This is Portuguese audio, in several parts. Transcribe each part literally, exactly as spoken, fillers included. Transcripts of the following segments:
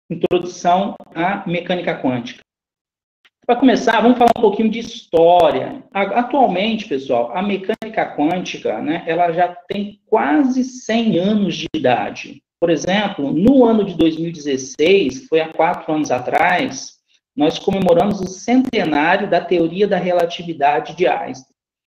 Introdução à mecânica quântica. Para começar, vamos falar um pouquinho de história. Atualmente, pessoal, a mecânica quântica, né, ela já tem quase cem anos de idade. Por exemplo, no ano de dois mil e dezesseis, foi há quatro anos atrás, nós comemoramos o centenário da teoria da relatividade de Einstein.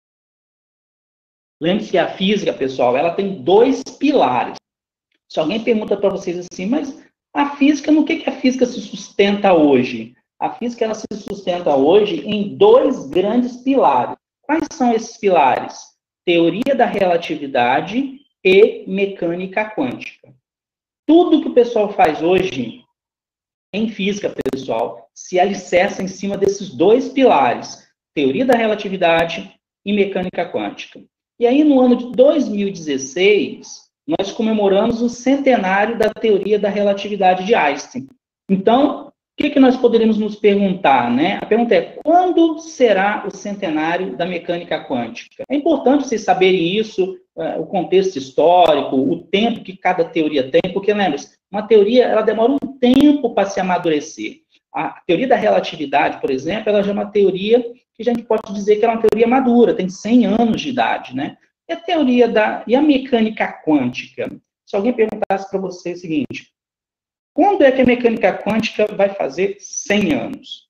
Lembre-se que a física, pessoal, ela tem dois pilares. Se alguém pergunta para vocês assim, mas a física, no que, que a física se sustenta hoje? A física ela se sustenta hoje em dois grandes pilares. Quais são esses pilares? Teoria da relatividade e mecânica quântica. Tudo que o pessoal faz hoje em física, pessoal, se alicerça em cima desses dois pilares, teoria da relatividade e mecânica quântica. E aí, no ano de dois mil e dezesseis, nós comemoramos o centenário da teoria da relatividade de Einstein. Então, o que, que nós poderíamos nos perguntar, né? A pergunta é, quando será o centenário da mecânica quântica? É importante vocês saberem isso, uh, o contexto histórico, o tempo que cada teoria tem, porque, lembre-se, uma teoria, ela demora um tempo para se amadurecer. A teoria da relatividade, por exemplo, ela já é uma teoria que a gente pode dizer que ela é uma teoria madura, tem cem anos de idade, né? E a teoria da... E a mecânica quântica? Se alguém perguntasse para você o seguinte, quando é que a mecânica quântica vai fazer cem anos?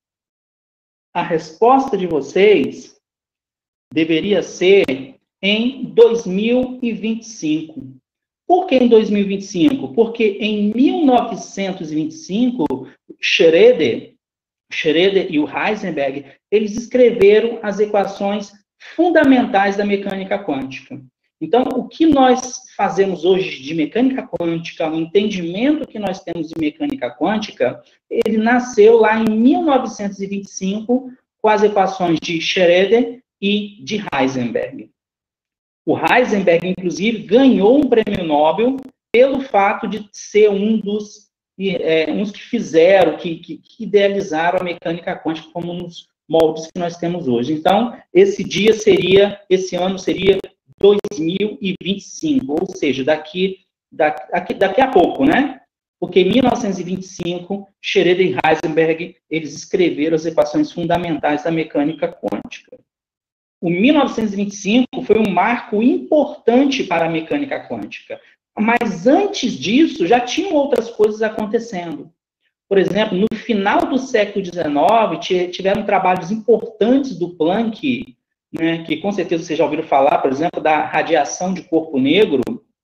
A resposta de vocês deveria ser em dois mil e vinte e cinco. Por que em dois mil e vinte e cinco? Porque em mil novecentos e vinte e cinco, Schrödinger, Schrödinger e o Heisenberg, eles escreveram as equações fundamentais da mecânica quântica. Então, o que nós fazemos hoje de mecânica quântica, o entendimento que nós temos de mecânica quântica, ele nasceu lá em mil novecentos e vinte e cinco com as equações de Schrödinger e de Heisenberg. O Heisenberg, inclusive, ganhou um prêmio Nobel pelo fato de ser um dos é, uns que fizeram, que, que, que idealizaram a mecânica quântica como nos moldes que nós temos hoje. Então, esse dia seria, esse ano seria dois mil e vinte e cinco, ou seja, daqui, daqui, daqui a pouco, né? Porque em mil novecentos e vinte e cinco, Schrödinger e Heisenberg, eles escreveram as equações fundamentais da mecânica quântica. O mil novecentos e vinte e cinco foi um marco importante para a mecânica quântica. Mas antes disso, já tinham outras coisas acontecendo. Por exemplo, no final do século dezenove, tiveram trabalhos importantes do Planck, né, que com certeza vocês já ouviram falar, por exemplo, da radiação de corpo negro.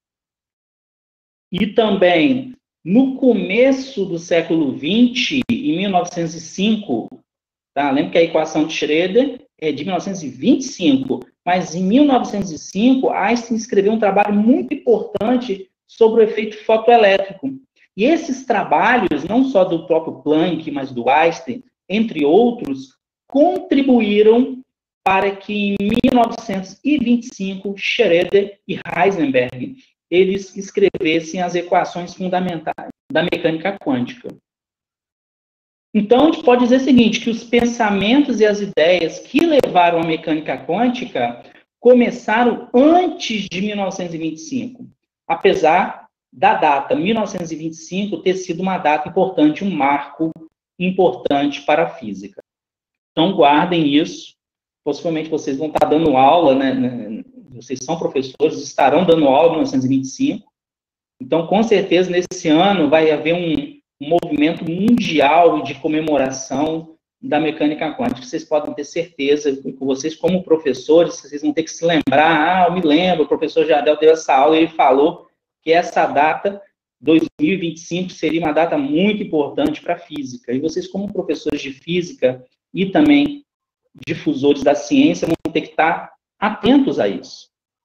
E também, no começo do século vinte, em mil novecentos e cinco, tá? Lembra que a equação de Schrödinger é de mil novecentos e vinte e cinco, mas em mil novecentos e cinco, Einstein escreveu um trabalho muito importante sobre o efeito fotoelétrico. E esses trabalhos, não só do próprio Planck, mas do Einstein, entre outros, contribuíram para que em mil novecentos e vinte e cinco, Schrödinger e Heisenberg, eles escrevessem as equações fundamentais da mecânica quântica. Então, a gente pode dizer o seguinte, que os pensamentos e as ideias que levaram à mecânica quântica começaram antes de mil novecentos e vinte e cinco, apesar da data mil novecentos e vinte e cinco ter sido uma data importante, um marco importante para a física. Então, guardem isso. Possivelmente vocês vão estar dando aula, né? Vocês são professores, estarão dando aula em mil novecentos e vinte e cinco. Então, com certeza, nesse ano vai haver um, um movimento mundial de comemoração da mecânica quântica. Vocês podem ter certeza que vocês, como professores, vocês vão ter que se lembrar, ah, eu me lembro, o professor Jardel deu essa aula e ele falou que essa data, dois mil e vinte e cinco, seria uma data muito importante para a física. E vocês, como professores de física e também difusores da ciência, vão ter que estar atentos a isso.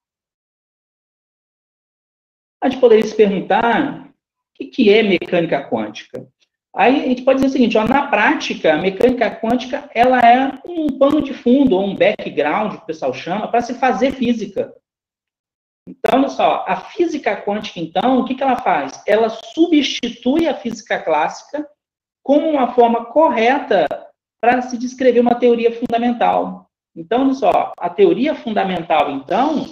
A gente poderia se perguntar, o que é mecânica quântica? Aí a gente pode dizer o seguinte, ó, na prática, a mecânica quântica ela é um pano de fundo, ou um background, que o pessoal chama, para se fazer física. Então, olha só, a física quântica, então, o que, que ela faz? Ela substitui a física clássica como uma forma correta para se descrever uma teoria fundamental. Então, olha só, a teoria fundamental, então,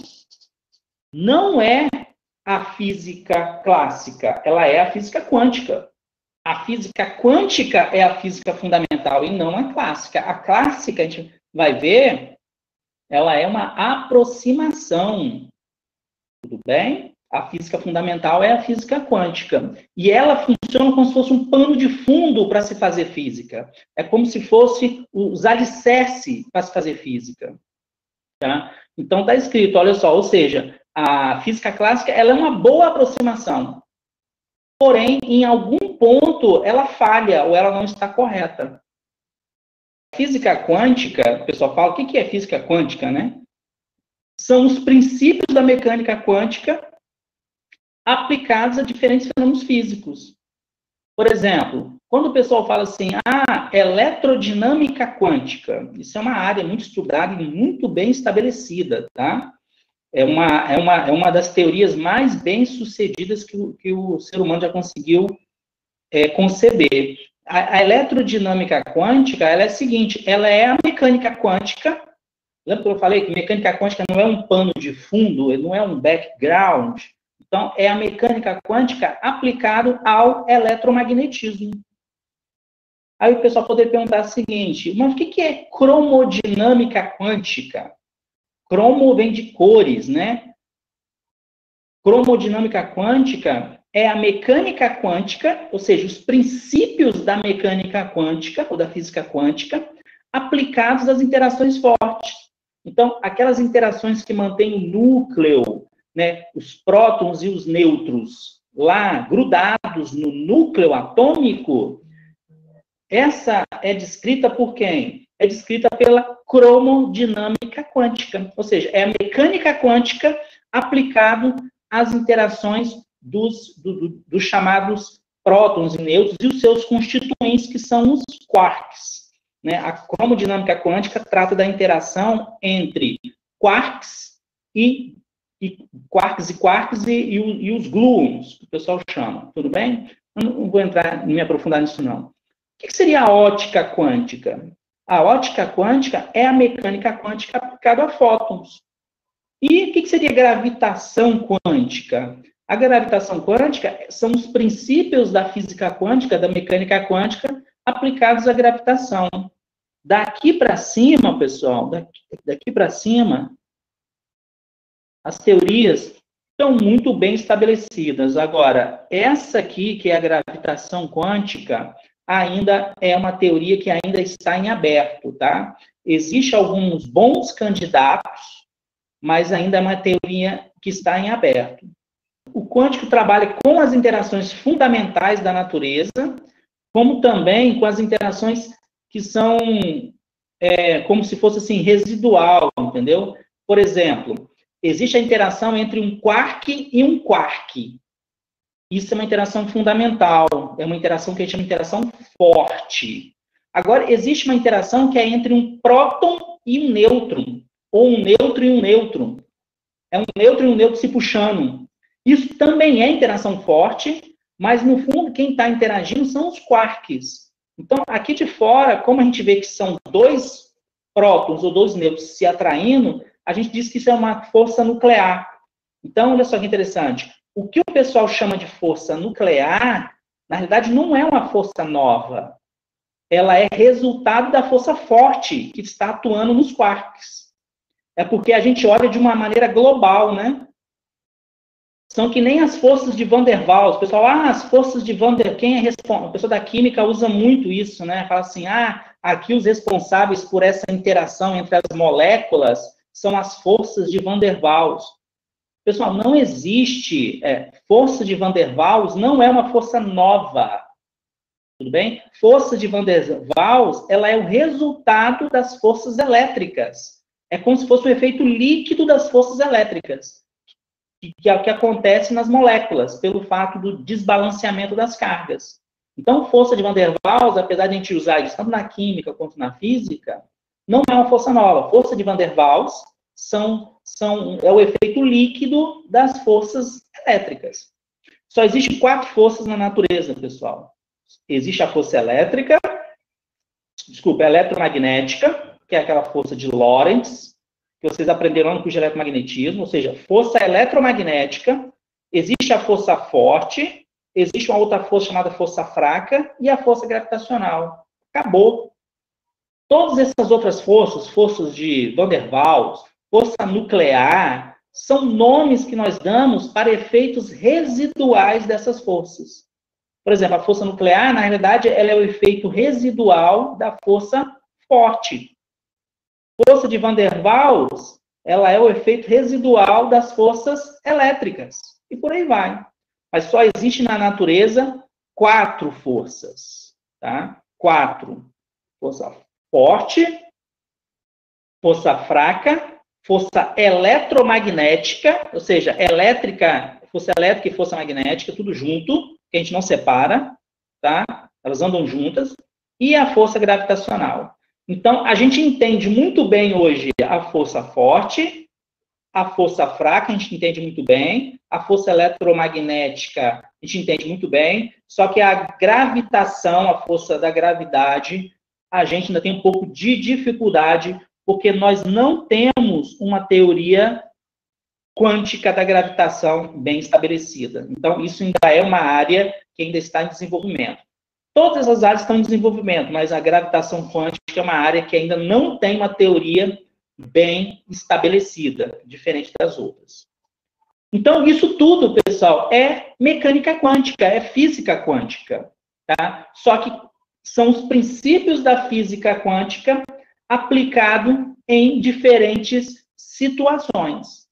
não é a física clássica, ela é a física quântica. A física quântica é a física fundamental e não a clássica. A clássica, a gente vai ver, ela é uma aproximação, tudo bem? A física fundamental é a física quântica. E ela funciona como se fosse um pano de fundo para se fazer física. É como se fosse os alicerces para se fazer física. Tá? Então, está escrito, olha só, ou seja, a física clássica ela é uma boa aproximação. Porém, em algum ponto, ela falha ou ela não está correta. Física quântica, o pessoal fala, o que é física quântica, né? São os princípios da mecânica quântica aplicados a diferentes fenômenos físicos. Por exemplo, quando o pessoal fala assim, ah, eletrodinâmica quântica, isso é uma área muito estudada e muito bem estabelecida, tá? É uma, é uma, é uma das teorias mais bem-sucedidas que, o, que o ser humano já conseguiu é, conceber. A, a eletrodinâmica quântica, ela é a seguinte, ela é a mecânica quântica. Lembra que eu falei que mecânica quântica não é um pano de fundo, não é um background? Então, é a mecânica quântica aplicada ao eletromagnetismo. Aí o pessoal poderia perguntar o seguinte, mas o que é cromodinâmica quântica? Cromo vem de cores, né? Cromodinâmica quântica é a mecânica quântica, ou seja, os princípios da mecânica quântica, ou da física quântica, aplicados às interações fortes. Então, aquelas interações que mantêm o núcleo, né, os prótons e os nêutrons lá grudados no núcleo atômico, essa é descrita por quem? É descrita pela cromodinâmica quântica, ou seja, é a mecânica quântica aplicado às interações dos, do, do, dos chamados prótons e nêutrons e os seus constituintes, que são os quarks. Né? A cromodinâmica quântica trata da interação entre quarks e, e quarks e quarks e, e, e os gluons, que o pessoal chama, tudo bem? Eu não vou entrar, me aprofundar nisso, não. O que seria a ótica quântica? A ótica quântica é a mecânica quântica aplicada a fótons. E o que seria gravitação quântica? A gravitação quântica são os princípios da física quântica, da mecânica quântica, aplicados à gravitação. Daqui para cima, pessoal, daqui, daqui para cima, as teorias estão muito bem estabelecidas. Agora, essa aqui, que é a gravitação quântica, ainda é uma teoria que ainda está em aberto, tá? Existem alguns bons candidatos, mas ainda é uma teoria que está em aberto. O quântico trabalha com as interações fundamentais da natureza, como também com as interações que são é, como se fosse assim, residual, entendeu? Por exemplo, existe a interação entre um quark e um quark. Isso é uma interação fundamental, é uma interação que a gente chama de interação forte. Agora, existe uma interação que é entre um próton e um nêutron, ou um nêutron e um nêutron. É um nêutron e um nêutron se puxando. Isso também é interação forte, mas, no fundo, quem está interagindo são os quarks. Então, aqui de fora, como a gente vê que são dois prótons ou dois nêutrons se atraindo, a gente diz que isso é uma força nuclear. Então, olha só que interessante. O que o pessoal chama de força nuclear, na realidade, não é uma força nova. Ela é resultado da força forte que está atuando nos quarks. É porque a gente olha de uma maneira global, né? São que nem as forças de Van der Waals. O pessoal, ah, as forças de Van der... Quem é responsável? A pessoa da química usa muito isso, né? Fala assim, ah, aqui os responsáveis por essa interação entre as moléculas são as forças de Van der Waals. Pessoal, não existe é, força de Van der Waals, não é uma força nova. Tudo bem? Força de Van der Waals, ela é o resultado das forças elétricas. É como se fosse o efeito líquido das forças elétricas, que, que é o que acontece nas moléculas, pelo fato do desbalanceamento das cargas. Então, força de Van der Waals, apesar de a gente usar isso tanto na química quanto na física, não é uma força nova. Força de Van der Waals são, são, é o efeito líquido das forças elétricas. Só existem quatro forças na natureza, pessoal. Existe a força elétrica, desculpa, eletromagnética, que é aquela força de Lorentz, que vocês aprenderam lá no curso de eletromagnetismo, ou seja, força eletromagnética. Existe a força forte, existe uma outra força chamada força fraca e a força gravitacional. Acabou. Todas essas outras forças, forças de Van der Waals, força nuclear, são nomes que nós damos para efeitos residuais dessas forças. Por exemplo, a força nuclear, na realidade, ela é o efeito residual da força forte. Força de Van der Waals, ela é o efeito residual das forças elétricas. E por aí vai. Mas só existe na natureza quatro forças. Tá? Quatro. Força forte, força fraca, força eletromagnética, ou seja, elétrica, força elétrica e força magnética, tudo junto, que a gente não separa, tá? Elas andam juntas, e a força gravitacional. Então, a gente entende muito bem hoje a força forte, a força fraca, a gente entende muito bem, a força eletromagnética, a gente entende muito bem, só que a gravitação, a força da gravidade, a gente ainda tem um pouco de dificuldade, porque nós não temos uma teoria quântica da gravitação bem estabelecida. Então, isso ainda é uma área que ainda está em desenvolvimento. Todas as áreas estão em desenvolvimento, mas a gravitação quântica é uma área que ainda não tem uma teoria bem estabelecida, diferente das outras. Então, isso tudo, pessoal, é mecânica quântica, é física quântica, tá? Só que são os princípios da física quântica aplicado em diferentes situações.